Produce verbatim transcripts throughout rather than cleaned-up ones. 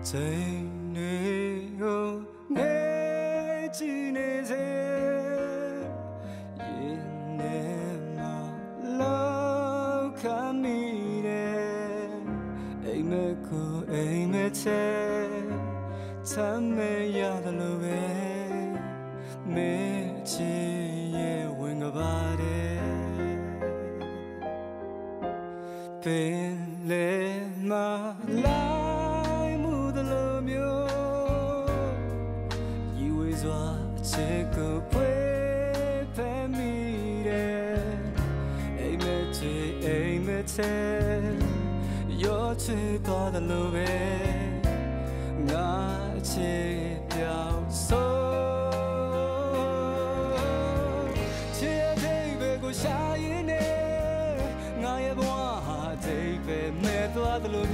ချိန်တွေကိုငယ်ကြည့်နေစေရင်နဲ့မှလောက်ခမိတယ်အိမ်မက်ကိုအိမ်မက်ချဲချမ်းမဲရတယ်လို့ပဲမဲချီရဲ့ဝင်ကပါတယ်ပင်လေမလိုက်မှုတလို့မျိုးယူဝေစွာချစ်ကိုဖွေးဖယ်မိတယ်အိမ်မက်ချီအိမ်မက်ချဲရောချစ်သွားတယ်လို့ပဲငါချစ်ပြောင်းဆုံးချစ်တဲ့ဘယ်ကိုရှာရင်နဲ့ငါရဲ့ဘဝဟာတိတ်ပဲမဲ့သွားတယ်လို့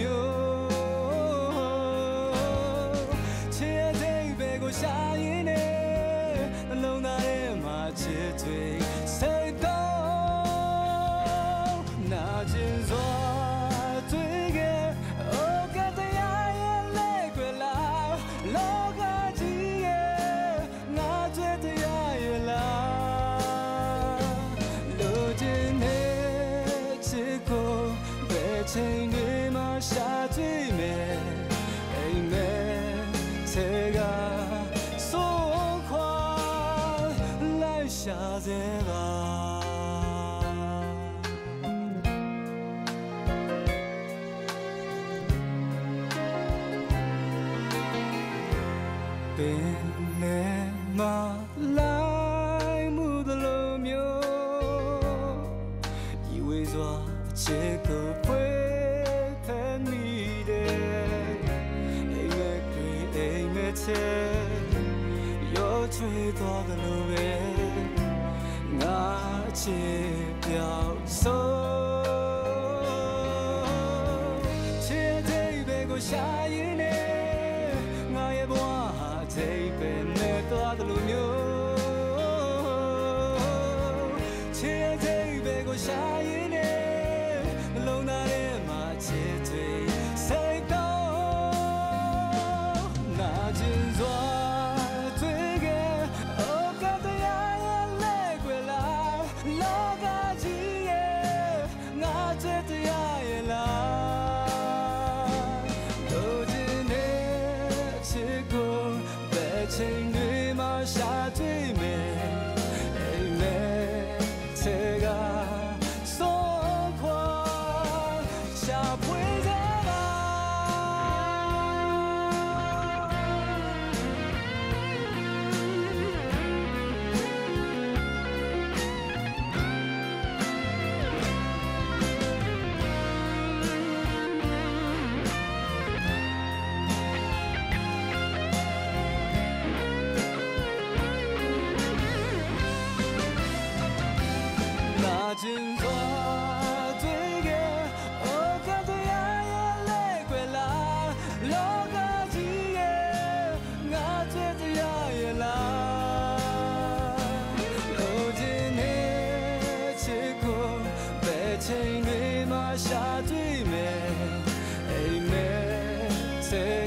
မျိုးချစ်တဲ့ဘယ်ကိုရှာရင်နဲ့နှလုံးသားထဲမှာချစ်တွေစိတ်တော့နာကျင်စွာတွေ့ခဲ့လောကကြီးရဲ့ငါတွေ့တရားရဲ့လားလိုချင်တဲ့ချစ်ကိုဘယ်ချိန်တွေမှရှာတွေ့မယ်အိမ်မဲ့ထဲကစိုးခွာလိုက်ရှာစေပါပင်နဲ့မလိုက်မှုတလို့မျိုးယူဝေစွာအချစ်ကိုဖွေးဖယ်မိတယ်အိမ်မက်တွေအိမ်မက်ချဲရောချွေသွားတယ်လို့ပဲငါချစ်ပြောင်းဆုံးချစ်တဲ့ဘယ်ကိုရှာရင်နဲ့ငါရဲ့ဘဝစိတ်ပဲနဲ့သွားတယ်လို့မျိုးချစ်တဲ့ဘယ်ကိုရှာရင်နဲ့နှလုံးသားထဲမှာချစ်တွေစိတ်တော့နာကျင်စွာတွေ့ခဲ့အိုကတရားရဲ့လက်ွယ်လားလောကကြီးရဲ့ငါချစ်တရားရဲ့လားလိုချင်တဲ့ချစ်ကိုချိန်တွေမှာရှာတွေ့မယ်အိမ်မဲ့ထဲကစိုးခွာရှာဖွေကြပါကျင်စွာတွေ့ခဲ့အိုကတရားရဲ့လက်ွယ်လားလောကကြီးရဲ့ငါချစ်တရားရဲ့လားလိုချင်တဲ့ချစ်ကိုဘယ်ချိန်တွေမှရှာတွေ့မယ်အိမ်မဲ့